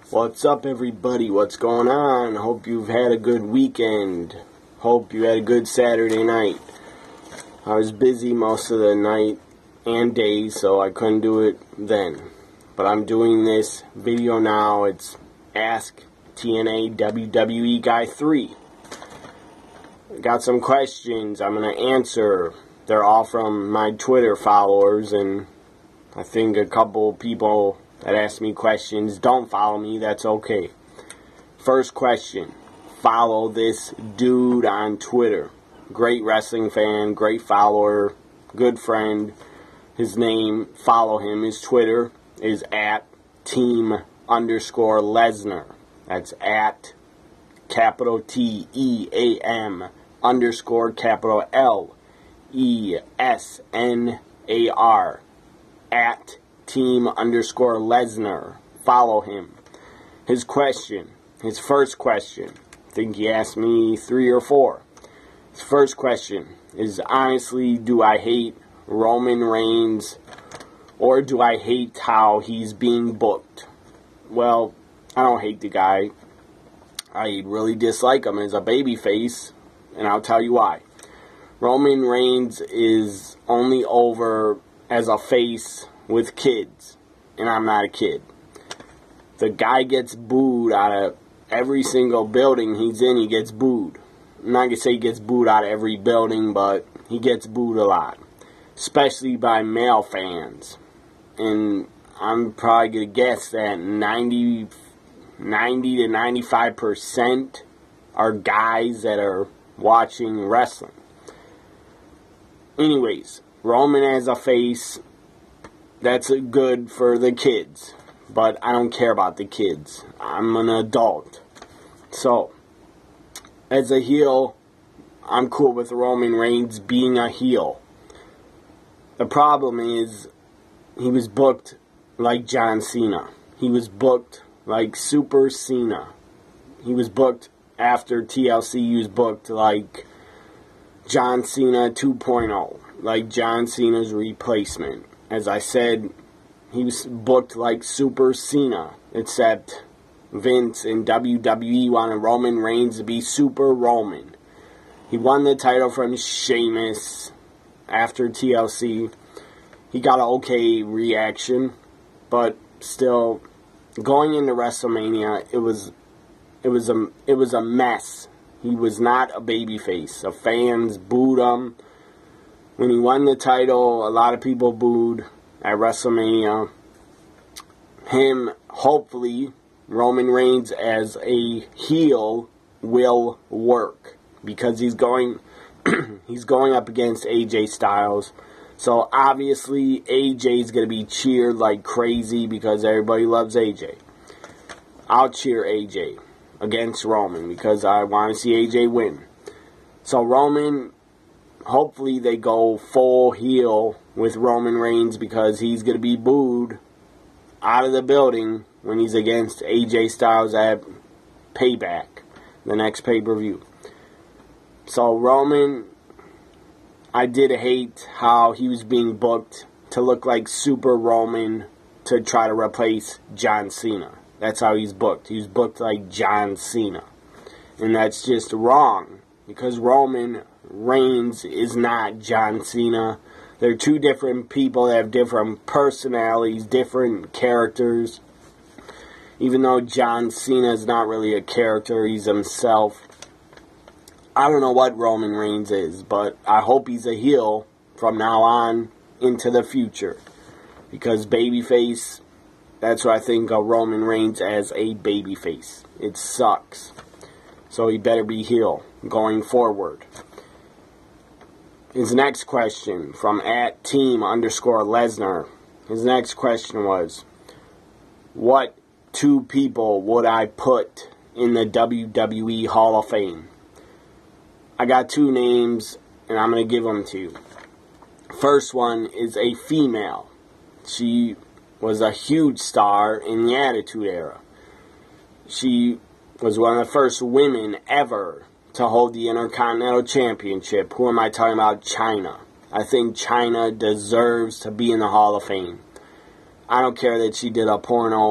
What's up, everybody? What's going on? Hope you've had a good weekend. Hope you had a good Saturday night. I was busy most of the night and day, so I couldn't do it then. But I'm doing this video now. It's Ask TNA WWE Guy 3. Got some questions I'm going to answer. They're all from my Twitter followers, and I think a couple people that ask me questions don't follow me. That's okay. First question. Follow this dude on Twitter. Great wrestling fan, great follower, good friend. His name, follow him. His Twitter is at @team_Lesnar. That's at capital TEAM underscore capital LESNAR at @team_Lesnar. Follow him. His first question, I think he asked me 3 or 4. His first question is, honestly, do I hate Roman Reigns or do I hate how he's being booked? Well, I don't hate the guy. I really dislike him as a babyface, and I'll tell you why. Roman Reigns is only over as a face with kids, and I'm not a kid. The guy gets booed out of every single building he's in. He gets booed. I'm not gonna say he gets booed out of every building, but he gets booed a lot, especially by male fans. And I'm probably gonna guess that 90 to 95% are guys that are watching wrestling. Anyways, Roman as a face, that's good for the kids, but I don't care about the kids. I'm an adult. So, as a heel, I'm cool with Roman Reigns being a heel. The problem is, he was booked like John Cena. He was booked like Super Cena. He was booked after TLC. He was booked like John Cena 2.0, like John Cena's replacement. As I said, he was booked like Super Cena, except Vince and WWE wanted Roman Reigns to be Super Roman. He won the title from Sheamus after TLC. He got an okay reaction, but still, going into WrestleMania, it was a mess. He was not a babyface. The fans booed him. When he won the title, a lot of people booed at WrestleMania. Hopefully, Roman Reigns as a heel will work, because he's going up against AJ Styles. So obviously AJ is going to be cheered like crazy because everybody loves AJ. I'll cheer AJ against Roman because I want to see AJ win. So Roman, hopefully they go full heel with Roman Reigns because he's going to be booed out of the building when he's against AJ Styles at Payback, the next pay-per-view. So Roman, I did hate how he was being booked to look like Super Roman to try to replace John Cena. That's how he's booked. He's booked like John Cena. And that's just wrong, because Roman Reigns is not John Cena. They're two different people that have different personalities, different characters. Even though John Cena is not really a character, he's himself. I don't know what Roman Reigns is, but I hope he's a heel from now on into the future. Because babyface, that's what I think of Roman Reigns as, a babyface. It sucks. So he better be heel going forward. His next question from @team_Lesnar. His next question was, what 2 people would I put in the WWE Hall of Fame? I got 2 names, and I'm going to give them to you. First one is a female. She was a huge star in the Attitude Era. She was one of the first women ever to hold the Intercontinental Championship. Who am I talking about? Chyna. I think Chyna deserves to be in the Hall of Fame. I don't care that she did a porno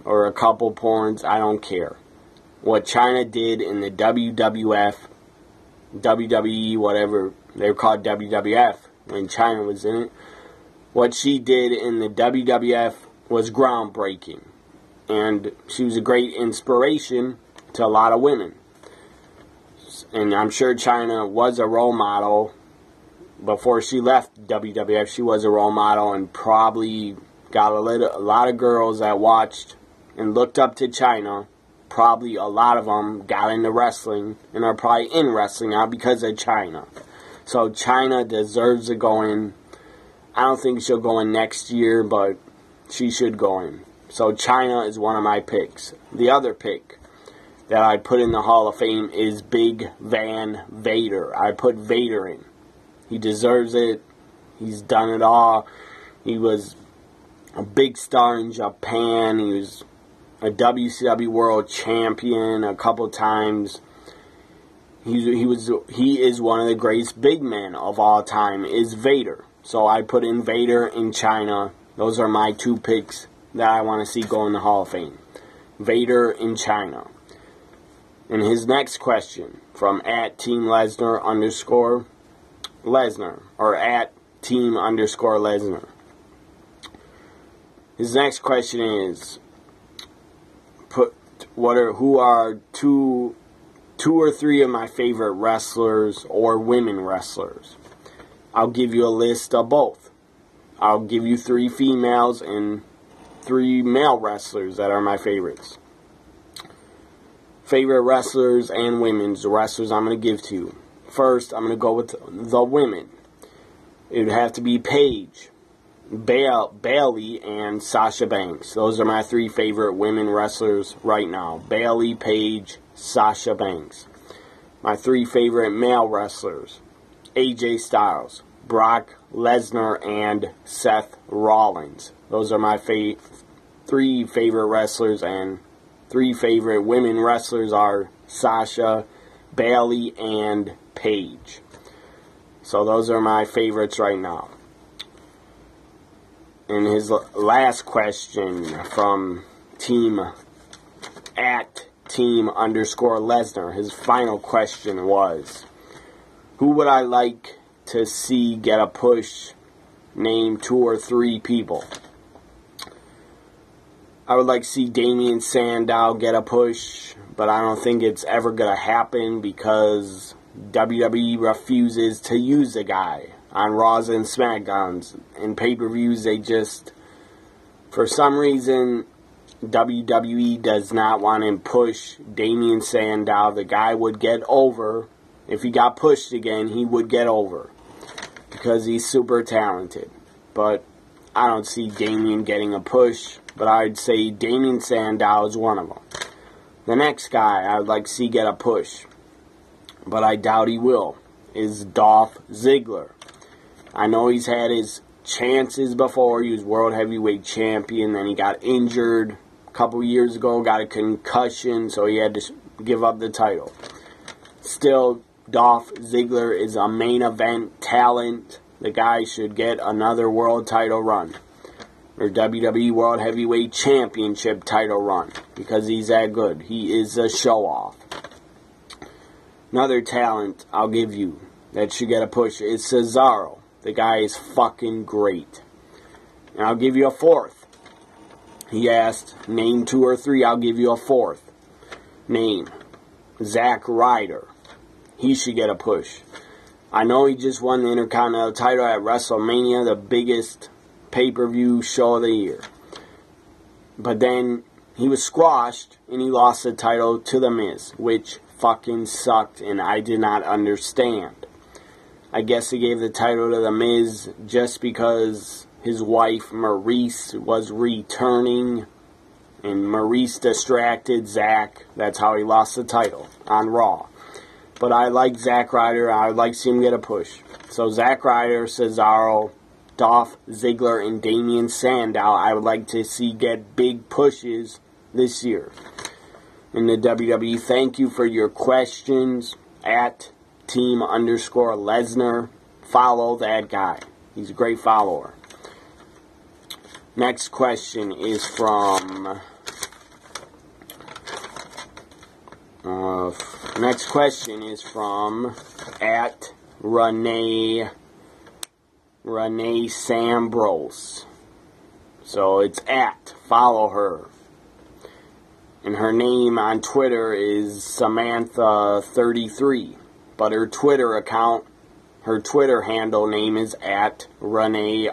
or a couple porns, I don't care. What China did in the WWF, WWE, whatever, they were called WWF when China was in it. What she did in the WWF was groundbreaking. And she was a great inspiration to a lot of women. And I'm sure China was a role model. Before she left WWF, she was a role model and probably got a lot of girls that watched and looked up to China. Probably a lot of them got into wrestling and are probably in wrestling now because of China. So China deserves to go in. I don't think she'll go in next year, but she should go in. So China is one of my picks. The other pick that I put in the Hall of Fame is Big Van Vader. I put Vader in. He deserves it. He's done it all. He was a big star in Japan. He was a WCW World Champion a couple times. He is one of the greatest big men of all time, is Vader. So I put in Vader in China. Those are my two picks that I want to see go in the Hall of Fame. Vader in China. And his next question from @Team_Lesnar_Lesnar or @Team_Lesnar. His next question is, who are two or three of my favorite wrestlers or women wrestlers? I'll give you a list of both. I'll give you 3 females and 3 male wrestlers that are my favorites. Favorite wrestlers and women's wrestlers I'm going to give to you. First, I'm going to go with the women. It would have to be Paige, Bayley, and Sasha Banks. Those are my 3 favorite women wrestlers right now. Bayley, Paige, Sasha Banks. My 3 favorite male wrestlers: AJ Styles, Brock Lesnar, and Seth Rollins. Those are my 3 favorite wrestlers, and 3 favorite women wrestlers are Sasha, Bayley, and Paige. So those are my favorites right now. And his last question from @Team_Lesnar, his final question was, who would I like to see get a push? Name 2 or 3 people. I would like to see Damien Sandow get a push, but I don't think it's ever going to happen because WWE refuses to use the guy on Raws and SmackDowns. In pay-per-views, they just, for some reason, WWE does not want to push Damien Sandow. The guy would get over. If he got pushed again, he would get over because he's super talented. But I don't see Damien getting a push, but I'd say Damien Sandow is one of them. The next guy I would like to see get a push, but I doubt he will, is Dolph Ziggler. I know he's had his chances before. He was World Heavyweight Champion, then he got injured a couple years ago, got a concussion, so he had to give up the title. Still, Dolph Ziggler is a main event talent. The guy should get another world title run, or WWE World Heavyweight Championship title run, because he's that good. He is a show-off. Another talent I'll give you that should get a push is Cesaro. The guy is fucking great. And I'll give you a 4th. He asked, name 2 or 3, I'll give you a 4th. Name, Zack Ryder. He should get a push. I know he just won the Intercontinental title at WrestleMania, the biggest pay-per-view show of the year. But then he was squashed and he lost the title to The Miz, which fucking sucked and I did not understand. I guess he gave the title to The Miz just because his wife Maurice was returning and Maurice distracted Zack. That's how he lost the title on Raw. But I like Zack Ryder. I would like to see him get a push. So Zack Ryder, Cesaro, Dolph Ziggler, and Damien Sandow, I would like to see get big pushes this year in the WWE. Thank you for your questions. @Team_Lesnar. Follow that guy. He's a great follower. Next question is from Next question is from at Renee Sambros. So it's at, follow her. And her name on Twitter is Samantha33. But her Twitter account, her Twitter handle name is at Renee,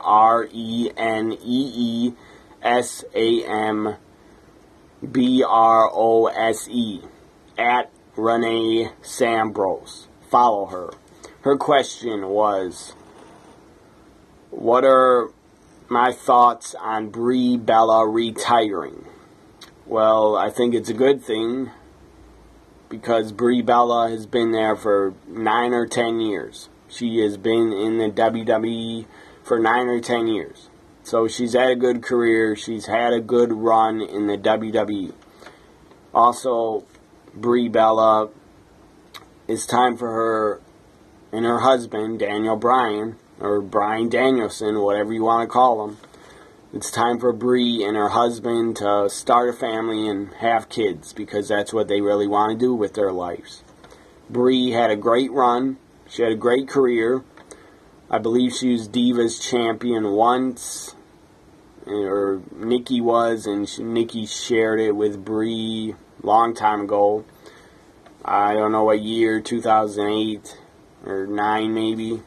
ReneeSambrose. At Renee Sambros. Follow her. Her question was, what are my thoughts on Brie Bella retiring? Well, I think it's a good thing because Brie Bella has been there for 9 or 10 years. She has been in the WWE for 9 or 10 years. So she's had a good career. She's had a good run in the WWE. Also, Brie Bella, it's time for her and her husband, Daniel Bryan, or Bryan Danielson, whatever you want to call him. It's time for Brie and her husband to start a family and have kids, because that's what they really want to do with their lives. Brie had a great run. She had a great career. I believe she was Divas champion once, or Nikki was, and Nikki shared it with Brie a long time ago. I don't know what year, 2008 or 9 maybe,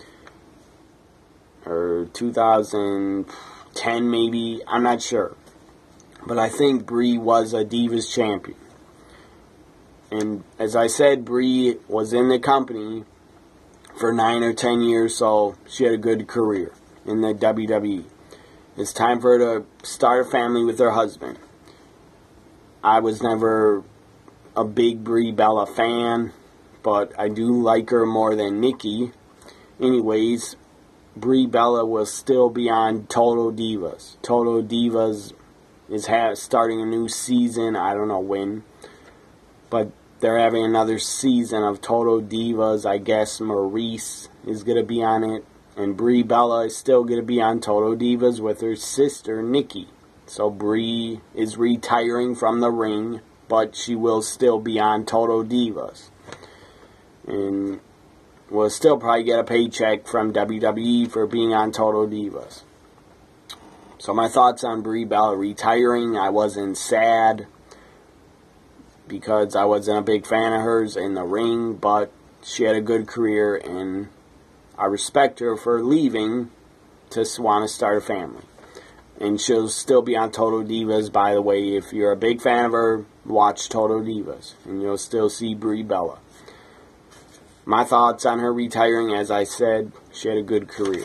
or 2010 maybe, I'm not sure. But I think Brie was a Divas champion. And as I said, Brie was in the company for 9 or 10 years, so she had a good career in the WWE. It's time for her to start a family with her husband. I was never a big Brie Bella fan, but I do like her more than Nikki. Anyways, Brie Bella will still be on Total Divas. Total Divas is starting a new season. I don't know when, but they're having another season of Total Divas. I guess Maurice is going to be on it, and Brie Bella is still going to be on Total Divas with her sister Nikki. So Brie is retiring from the ring, but she will still be on Total Divas. And will still probably get a paycheck from WWE for being on Total Divas. So my thoughts on Brie Bella retiring: I wasn't sad because I wasn't a big fan of hers in the ring, but she had a good career, and I respect her for leaving to want to start a family. And she'll still be on Total Divas, by the way. If you're a big fan of her, watch Total Divas, and you'll still see Brie Bella. My thoughts on her retiring: as I said, she had a good career.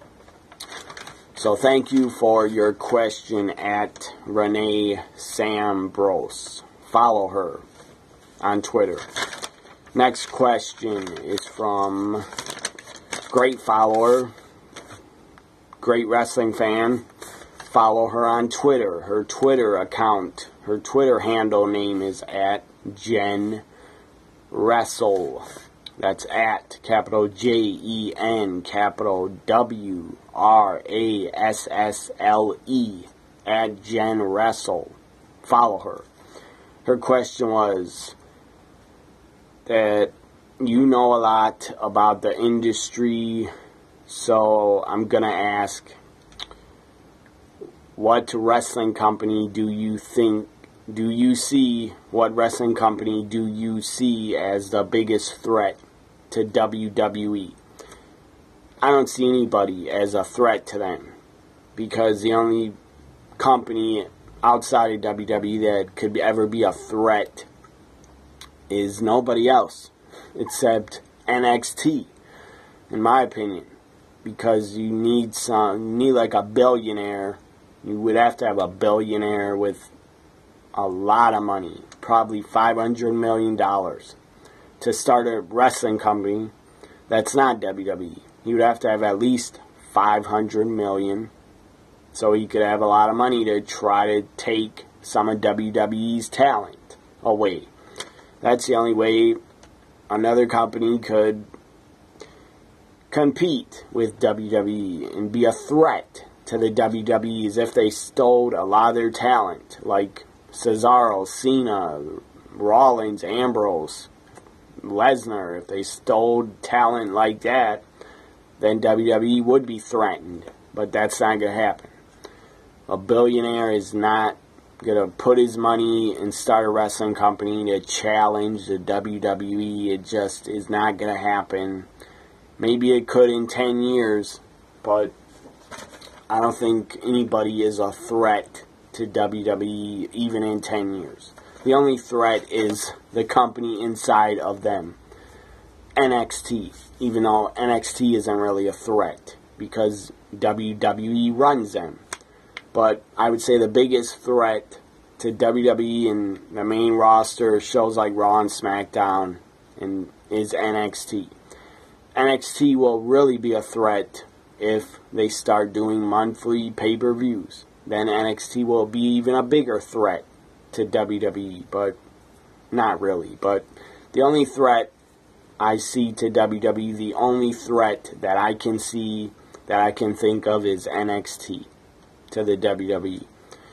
So thank you for your question at Renee Sambros. Follow her on Twitter. Next question is from great follower, great wrestling fan. Follow her on Twitter. Her Twitter account, her Twitter handle name is at Jen Wrestle. That's at capital JEN, capital WRASSLE, at Jen Wrestle. Follow her. Her question was that you know a lot about the industry, so I'm going to ask, what wrestling company do you see as the biggest threat to WWE? I don't see anybody as a threat to them, because the only company outside of WWE that could ever be a threat is nobody else except NXT, in my opinion, because you need like a billionaire. You would have to have a billionaire with a lot of money, probably $500 million, to start a wrestling company that's not WWE. You would have to have at least $500 million, so you could have a lot of money to try to take some of WWE's talent away. That's the only way another company could compete with WWE and be a threat to the WWE, is if they stole a lot of their talent, like Cesaro, Cena, Rollins, Ambrose, Lesnar, if they stole talent like that, then WWE would be threatened. But that's not going to happen. A billionaire is not going to put his money and start a wrestling company to challenge the WWE. It just is not going to happen. Maybe it could in 10 years, but I don't think anybody is a threat to WWE even in 10 years. The only threat is the company inside of them, NXT, even though NXT isn't really a threat because WWE runs them. But I would say the biggest threat to WWE and the main roster, shows like Raw and SmackDown, is NXT. NXT will really be a threat if they start doing monthly pay-per-views. Then NXT will be even a bigger threat to WWE, but not really. But the only threat I see to WWE, the only threat that I can see, that I can think of, is NXT to the WWE.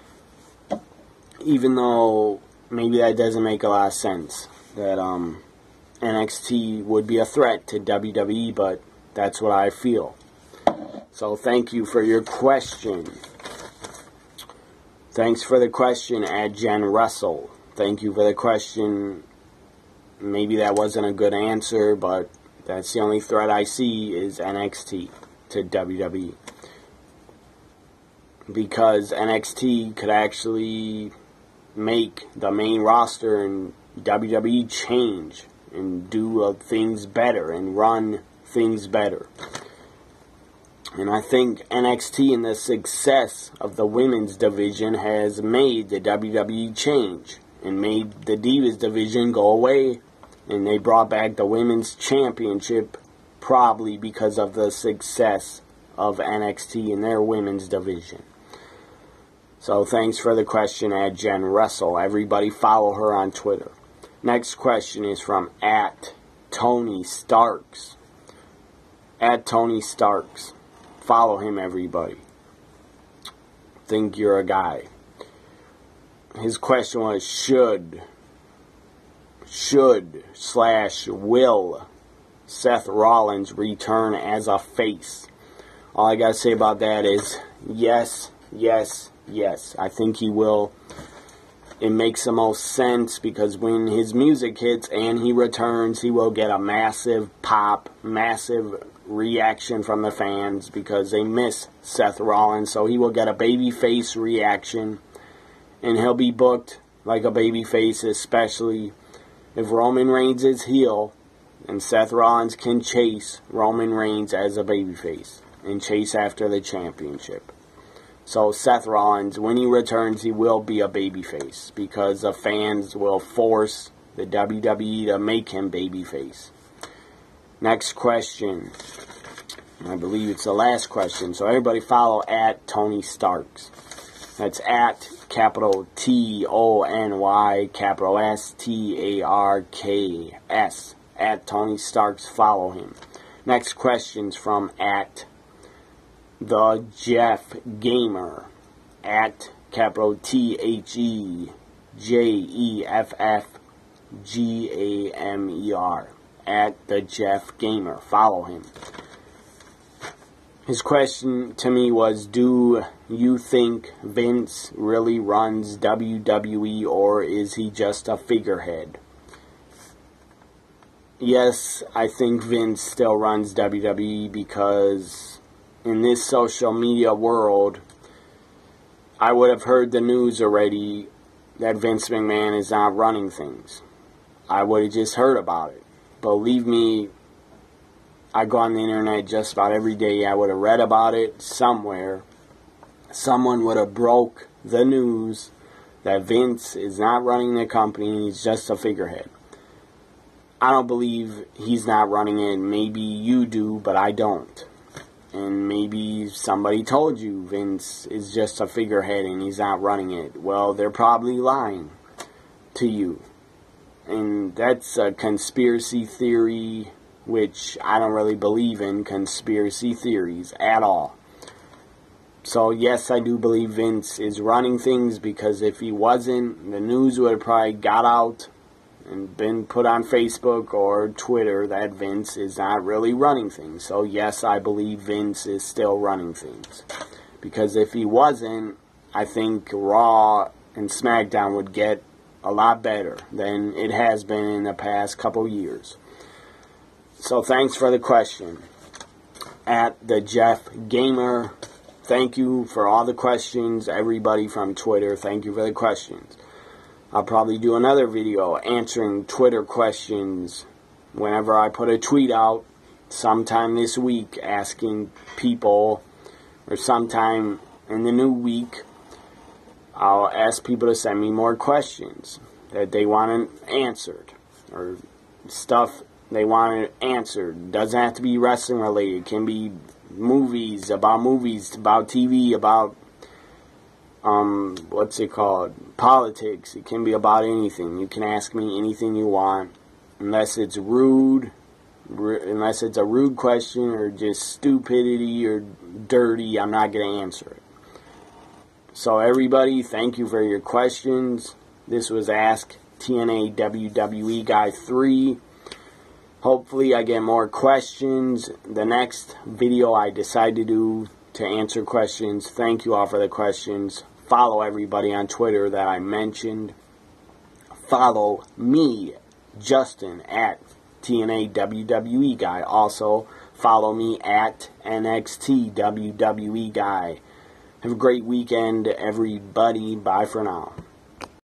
Even though maybe that doesn't make a lot of sense, that NXT would be a threat to WWE, but that's what I feel. So thank you for your question. Thanks for the question, Jen Russell. Thank you for the question. Maybe that wasn't a good answer, but that's the only threat I see is NXT to WWE. Because NXT could actually make the main roster and WWE change and do things better and run things better. And I think NXT and the success of the women's division has made the WWE change and made the Divas division go away. And they brought back the women's championship probably because of the success of NXT in their women's division. So thanks for the question, Jen Russell. Everybody follow her on Twitter. Next question is from @Tony Starks. @Tony Starks. Follow him, everybody. Think you're a guy. His question was, should/will Seth Rollins return as a face? All I gotta say about that is yes, yes, yes. I think he will. It makes the most sense because when his music hits and he returns, he will get a massive pop, massive reaction from the fans because they miss Seth Rollins. So he will get a babyface reaction and he'll be booked like a babyface, especially if Roman Reigns is heel and Seth Rollins can chase Roman Reigns as a babyface and chase after the championship. So Seth Rollins, when he returns, he will be a babyface because the fans will force the WWE to make him babyface. Next question. I believe it's the last question. So everybody follow @Tony Starks. That's capital TONY, capital STARKS. @Tony Starks. Follow him. Next question's from The Jeff Gamer, capital THEJEFFGAMER, The Jeff Gamer. Follow him. His question to me was, do you think Vince really runs WWE or is he just a figurehead? Yes, I think Vince still runs WWE because in this social media world, I would have heard the news already that Vince McMahon is not running things. I would have just heard about it. Believe me, I go on the internet just about every day. I would have read about it somewhere. Someone would have broke the news that Vince is not running the company. He's just a figurehead. I don't believe he's not running it. Maybe you do, but I don't. And maybe somebody told you Vince is just a figurehead and he's not running it. Well, they're probably lying to you. And that's a conspiracy theory, which I don't really believe in conspiracy theories at all. So yes, I do believe Vince is running things because if he wasn't, the news would have probably got out and been put on Facebook or Twitter that Vince is not really running things. So yes, I believe Vince is still running things. Because if he wasn't, I think Raw and SmackDown would get a lot better than it has been in the past couple years. So thanks for the question. At the Jeff Gamer, thank you for all the questions. Everybody from Twitter, thank you for the questions. I'll probably do another video answering Twitter questions whenever I put a tweet out sometime this week asking people, or sometime in the new week, I'll ask people to send me more questions that they want answered, or stuff they want answered. Doesn't have to be wrestling related. It can be movies, about TV, about politics. It can be about anything. You can ask me anything you want, unless it's rude, unless it's a rude question or just stupidity or dirty. I'm not going to answer it. So everybody, thank you for your questions. This was Ask TNA WWE Guy 3. Hopefully I get more questions. The next video I decide to do to answer questions. Thank you all for the questions. Follow everybody on Twitter that I mentioned. Follow me, Justin, at TNA WWE Guy. Also, follow me at NXT WWE Guy. Have a great weekend, everybody. Bye for now.